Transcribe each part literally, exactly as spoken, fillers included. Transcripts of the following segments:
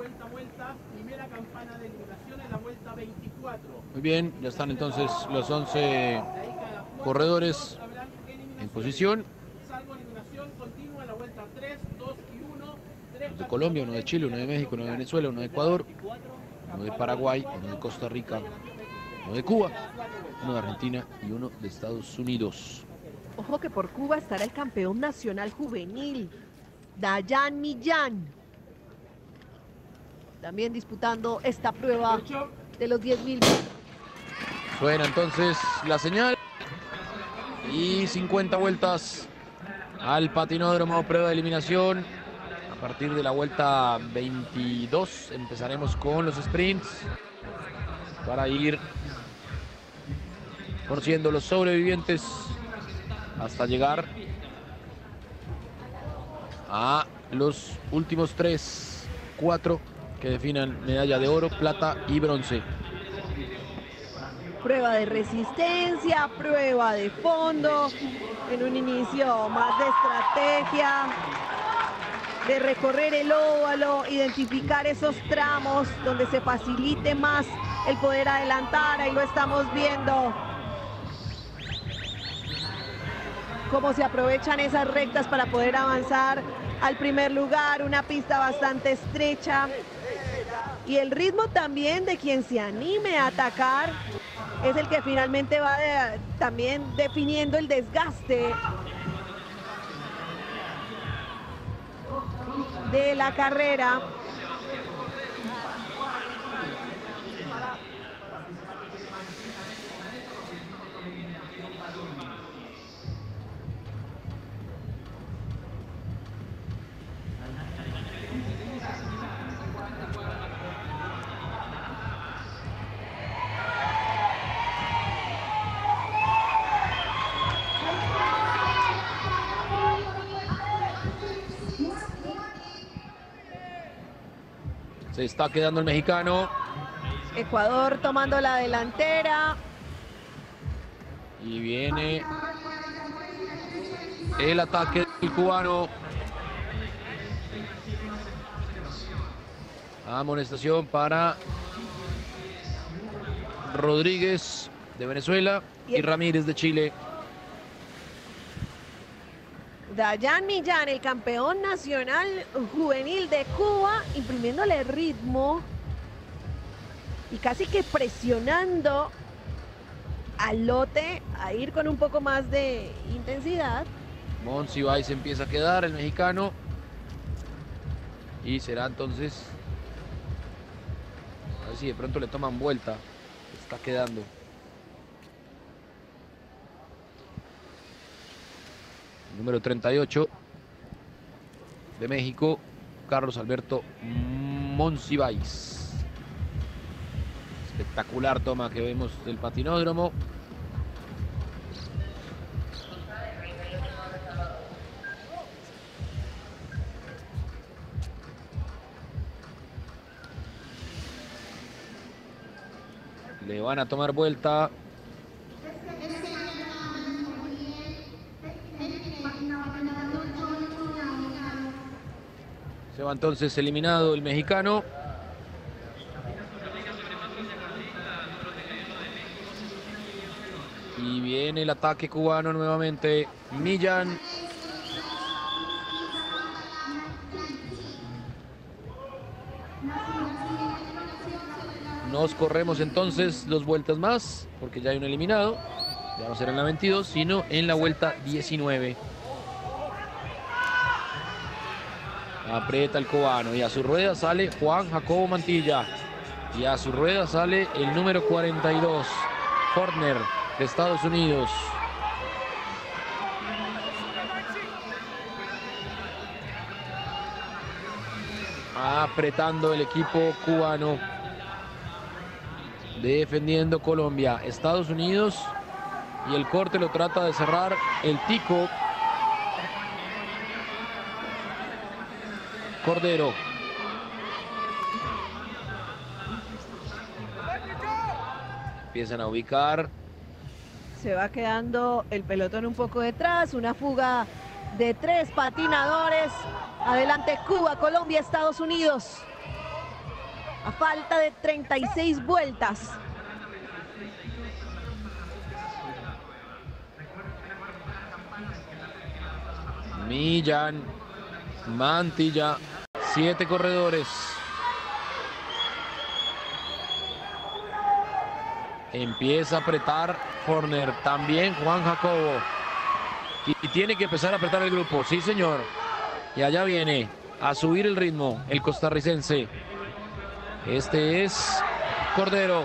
vuelta a vuelta, primera campana de eliminación en la vuelta veinticuatro. Muy bien, ya están entonces los once corredores en posición. Salvo eliminación continua en la vuelta tres, dos y uno. Uno de Colombia, uno de Chile, uno de México, uno de Venezuela, uno de Ecuador, uno de Paraguay, uno de Costa Rica, uno de Cuba, uno de Argentina y uno de Estados Unidos. Ojo que por Cuba estará el campeón nacional juvenil, Dayan Millán, también disputando esta prueba de los diez mil. Suena entonces la señal y cincuenta vueltas al patinódromo, prueba de eliminación. A partir de la vuelta veintidós empezaremos con los sprints para ir conociendo los sobrevivientes hasta llegar a los últimos tres, cuatro que definan medalla de oro, plata y bronce. Prueba de resistencia, prueba de fondo, en un inicio más de estrategia, de recorrer el óvalo, identificar esos tramos donde se facilite más el poder adelantar. Ahí lo estamos viendo, cómo se aprovechan esas rectas para poder avanzar al primer lugar, una pista bastante estrecha. Y el ritmo también de quien se anime a atacar es el que finalmente va de, también definiendo el desgaste de la carrera. Se está quedando el mexicano. Ecuador tomando la delantera. Y viene el ataque del cubano. Amonestación para Rodríguez de Venezuela y Ramírez de Chile. Dayan Millán, el campeón nacional juvenil de Cuba, imprimiéndole ritmo y casi que presionando al lote a ir con un poco más de intensidad. Monsiváis se empieza a quedar, el mexicano. Y será entonces, a ver si de pronto le toman vuelta. Está quedando. Número treinta y ocho de México, Carlos Alberto Monsiváis. Espectacular toma que vemos del patinódromo. Le van a tomar vuelta. Se va entonces eliminado el mexicano. Y viene el ataque cubano nuevamente. Millán. Nos corremos entonces dos vueltas más, porque ya hay un eliminado. Ya no será en la veintidós, sino en la vuelta diecinueve. Aprieta el cubano y a su rueda sale Juan Jacobo Mantilla. Y a su rueda sale el número cuarenta y dos, Horner, de Estados Unidos. Apretando el equipo cubano. Defendiendo Colombia. Estados Unidos. Y el corte lo trata de cerrar el tico Cordero. Empiezan a ubicar. Se va quedando el pelotón un poco detrás. Una fuga de tres patinadores. Adelante Cuba, Colombia, Estados Unidos. a falta de treinta y seis vueltas. Millán, Mantilla, siete corredores. Empieza a apretar Forner, también Juan Jacobo. Y, y tiene que empezar a apretar el grupo, sí señor. Y allá viene a subir el ritmo el costarricense. Este es Cordero.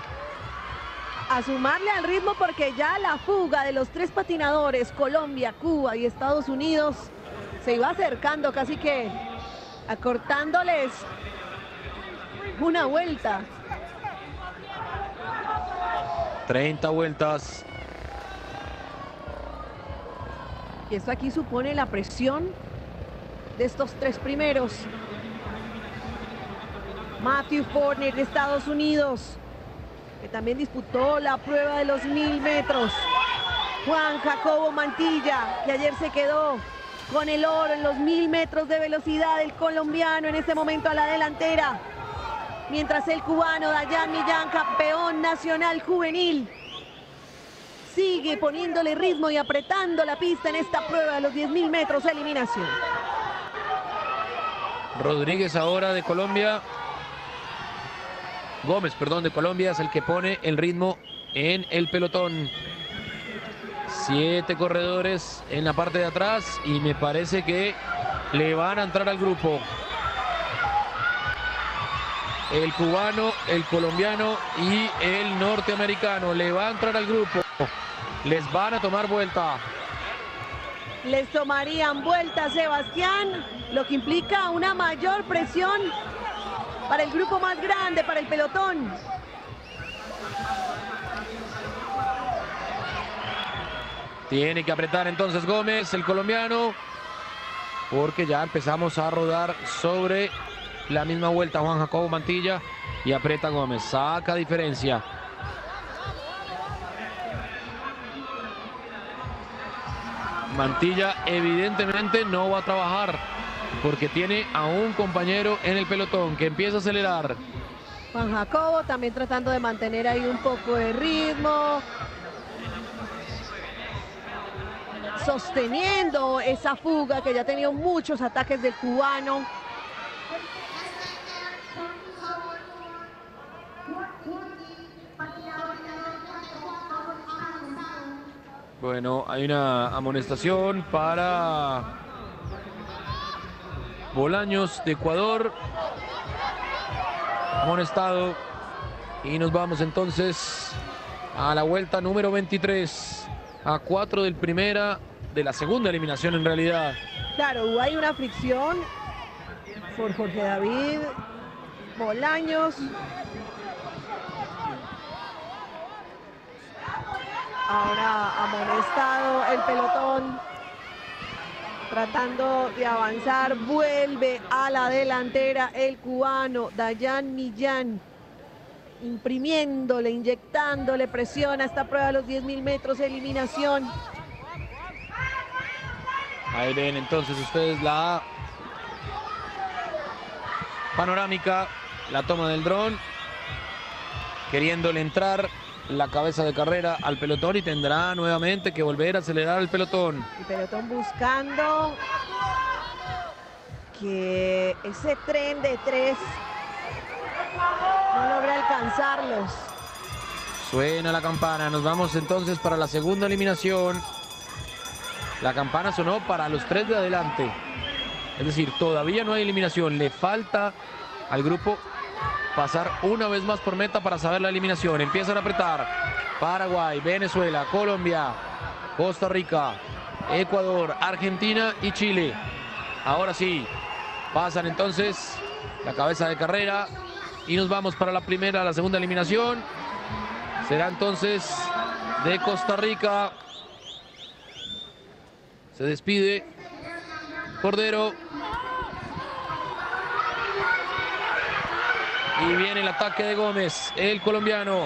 A sumarle al ritmo porque ya la fuga de los tres patinadores, Colombia, Cuba y Estados Unidos, se iba acercando, casi que acortándoles una vuelta. treinta vueltas. Y esto aquí supone la presión de estos tres primeros. Matthew Forner de Estados Unidos, que también disputó la prueba de los mil metros. Juan Jacobo Mantilla, que ayer se quedó con el oro en los mil metros de velocidad. El colombiano en este momento a la delantera. Mientras el cubano Dayan Millán, campeón nacional juvenil, sigue poniéndole ritmo y apretando la pista en esta prueba de los diez mil metros de eliminación. Rodríguez ahora de Colombia. Gómez, perdón, de Colombia es el que pone el ritmo en el pelotón. Siete corredores en la parte de atrás y me parece que le van a entrar al grupo. El cubano, el colombiano y el norteamericano le va a entrar al grupo. Les van a tomar vuelta. Les tomarían vuelta, Sebastián, lo que implica una mayor presión para el grupo más grande, para el pelotón. Tiene que apretar entonces Gómez, el colombiano, porque ya empezamos a rodar sobre la misma vuelta. Juan Jacobo Mantilla y aprieta Gómez, saca diferencia. Mantilla evidentemente no va a trabajar porque tiene a un compañero en el pelotón que empieza a acelerar. Juan Jacobo también tratando de mantener ahí un poco de ritmo, sosteniendo esa fuga que ya ha tenido muchos ataques del cubano. Bueno, hay una amonestación para Bolaños de Ecuador. Amonestado. Y nos vamos entonces a la vuelta número veintitrés. A cuatro del primera, de la segunda eliminación en realidad. Claro, hay una fricción por Jorge David Bolaños. Ahora amonestado el pelotón, tratando de avanzar, vuelve a la delantera el cubano Dayan Millán, imprimiéndole, inyectándole presión a esta prueba de los diez mil metros de eliminación. Ahí ven entonces ustedes la panorámica, la toma del dron, queriéndole entrar la cabeza de carrera al pelotón y tendrá nuevamente que volver a acelerar el pelotón. El pelotón buscando que ese tren de tres no logre alcanzarlos. Suena la campana, nos vamos entonces para la segunda eliminación. La campana sonó para los tres de adelante. Es decir, todavía no hay eliminación, le falta al grupo pasar una vez más por meta para saber la eliminación. Empiezan a apretar Paraguay, Venezuela, Colombia, Costa Rica, Ecuador, Argentina y Chile. Ahora sí, pasan entonces la cabeza de carrera y nos vamos para la primera, la segunda eliminación. Será entonces de Costa Rica. Se despide Cordero. Y viene el ataque de Gómez, el colombiano.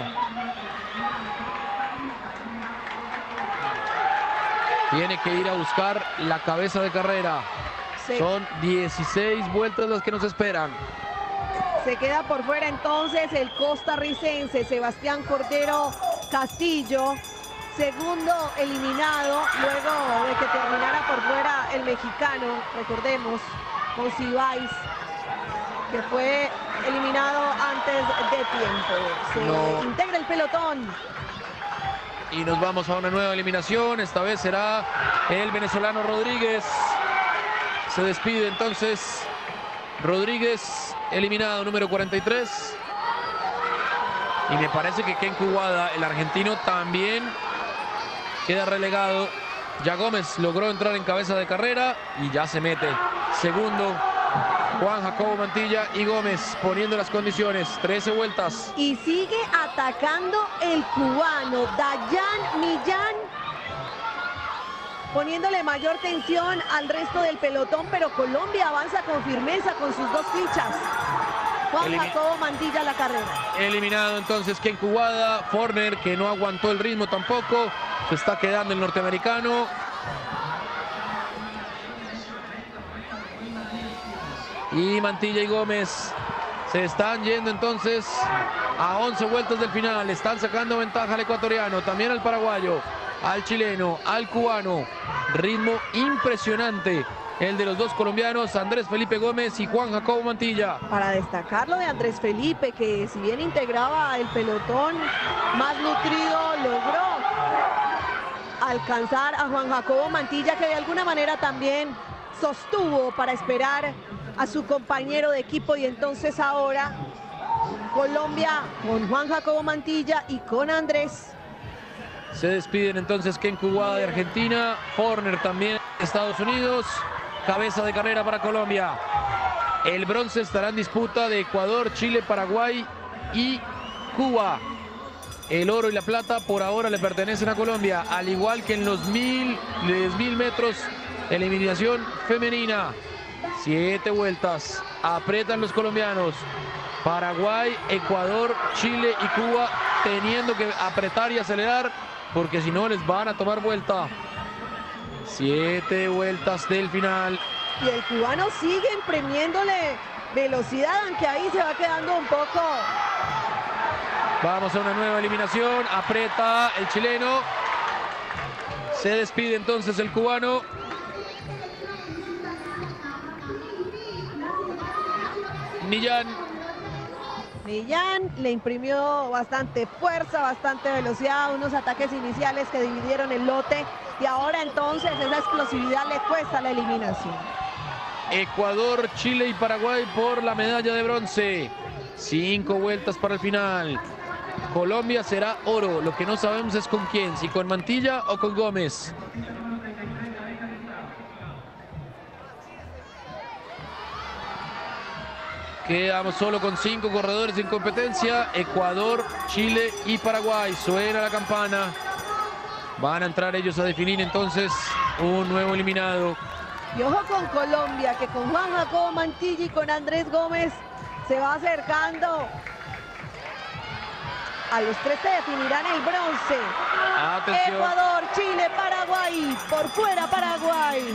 Tiene que ir a buscar la cabeza de carrera. Sí. Son dieciséis vueltas las que nos esperan. Se queda por fuera entonces el costarricense Sebastián Cordero Castillo, segundo eliminado luego de que terminara por fuera el mexicano, recordemos, Monsiváis, que fue eliminado antes de tiempo. Se No. integra el pelotón. Y nos vamos a una nueva eliminación. Esta vez será el venezolano Rodríguez. Se despide entonces Rodríguez, eliminado, número cuarenta y tres. Y me parece que Ken Cubada, el argentino, también queda relegado. Ya Gómez logró entrar en cabeza de carrera y ya se mete. Segundo, Juan Jacobo Mantilla y Gómez poniendo las condiciones. trece vueltas. Y sigue atacando el cubano Dayan Millán, poniéndole mayor tensión al resto del pelotón, pero Colombia avanza con firmeza con sus dos fichas. Juan Elimi- Jacobo Mantilla la carrera. Eliminado entonces Ken Cubada. Forner, que no aguantó el ritmo tampoco. Se está quedando el norteamericano. Y Mantilla y Gómez se están yendo entonces a once vueltas del final. Están sacando ventaja al ecuatoriano, también al paraguayo, al chileno, al cubano. Ritmo impresionante el de los dos colombianos, Andrés Felipe Gómez y Juan Jacobo Mantilla. Para destacar lo de Andrés Felipe, que si bien integraba el pelotón más nutrido, logró alcanzar a Juan Jacobo Mantilla, que de alguna manera también sostuvo para esperar a su compañero de equipo. Y entonces ahora Colombia con Juan Jacobo Mantilla y con Andrés. Se despiden entonces Ken Cubada de Argentina, Forner también de Estados Unidos. Cabeza de carrera para Colombia. El bronce estará en disputa de Ecuador, Chile, Paraguay y Cuba. El oro y la plata por ahora le pertenecen a Colombia, al igual que en los mil, diez mil metros, eliminación femenina. Siete vueltas, apretan los colombianos. Paraguay, Ecuador, Chile y Cuba teniendo que apretar y acelerar, porque si no les van a tomar vuelta. Siete vueltas del final. Y el cubano sigue imprimiéndole velocidad, aunque ahí se va quedando un poco. Vamos a una nueva eliminación. Aprieta el chileno. Se despide entonces el cubano. Millán. Millán le imprimió bastante fuerza, bastante velocidad, unos ataques iniciales que dividieron el lote, y ahora entonces esa explosividad le cuesta la eliminación. Ecuador, Chile y Paraguay por la medalla de bronce. Cinco vueltas para el final. Colombia será oro. Lo que no sabemos es con quién, si con Mantilla o con Gómez. Quedamos solo con cinco corredores en competencia. Ecuador, Chile y Paraguay. Suena la campana. Van a entrar ellos a definir entonces un nuevo eliminado. Y ojo con Colombia, que con Juan Jacobo Mantilla y con Andrés Gómez se va acercando a los tres que definirán el bronce. Atención. Ecuador, Chile, Paraguay. Por fuera Paraguay.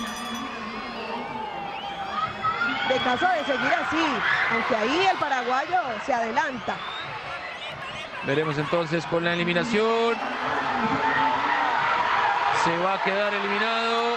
De caso de seguir así, aunque ahí el paraguayo se adelanta. Veremos entonces con la eliminación. Se va a quedar eliminado.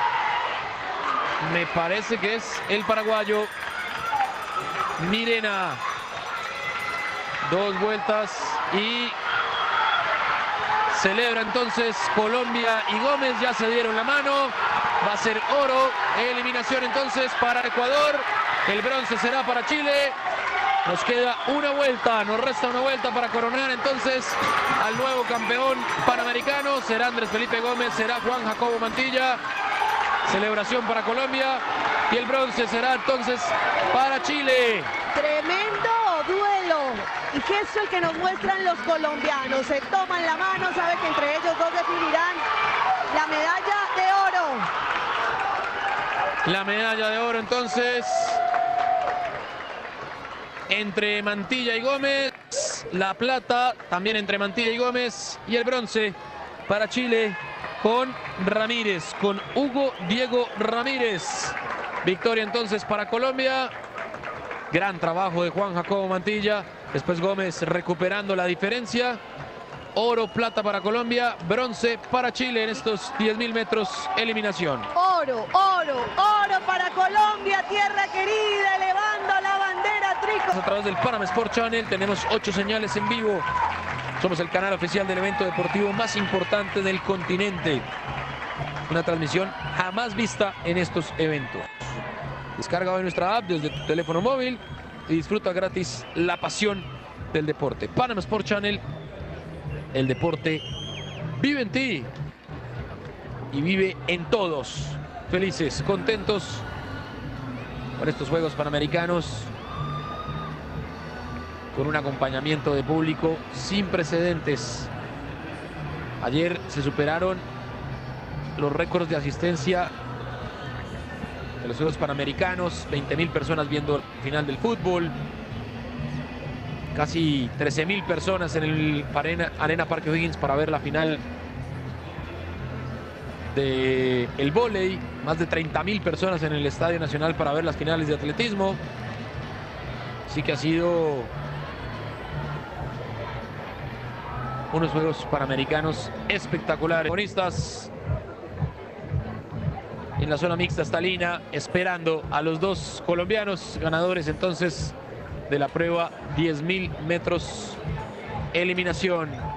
Me parece que es el paraguayo. Mirena. Dos vueltas y celebra entonces Colombia y Gómez. Ya se dieron la mano. Va a ser oro. Eliminación entonces para Ecuador. El bronce será para Chile. Nos queda una vuelta. Nos resta una vuelta para coronar entonces al nuevo campeón panamericano. Será Andrés Felipe Gómez. Será Juan Jacobo Mantilla. Celebración para Colombia. Y el bronce será entonces para Chile. Tremendo duelo y gesto el que nos muestran los colombianos. Se toman la mano, sabe que entre ellos dos definirán la medalla de oro. La medalla de oro entonces entre Mantilla y Gómez. La plata también entre Mantilla y Gómez. Y el bronce para Chile con Ramírez, con Hugo Diego Ramírez. Victoria entonces para Colombia. Gran trabajo de Juan Jacobo Mantilla. Después Gómez recuperando la diferencia. Oro, plata para Colombia, bronce para Chile en estos diez mil metros eliminación. Oro, oro, oro para Colombia, tierra querida, elevando la bandera tricolor. A través del Panama Sport Channel tenemos ocho señales en vivo. Somos el canal oficial del evento deportivo más importante del continente. Una transmisión jamás vista en estos eventos. Descarga hoy nuestra app desde tu teléfono móvil y disfruta gratis la pasión del deporte. Panama Sport Channel, el deporte vive en ti y vive en todos. Felices, contentos por estos Juegos Panamericanos, con un acompañamiento de público sin precedentes. Ayer se superaron los récords de asistencia de los Juegos Panamericanos, veinte mil personas viendo el final del fútbol, casi trece mil personas en el Arena, Arena Parque O'Higgins para ver la final del vóley, más de treinta mil personas en el Estadio Nacional para ver las finales de atletismo. Así que ha sido unos Juegos Panamericanos espectaculares. Protagonistas en la zona mixta está Lina, esperando a los dos colombianos ganadores entonces de la prueba diez mil metros eliminación.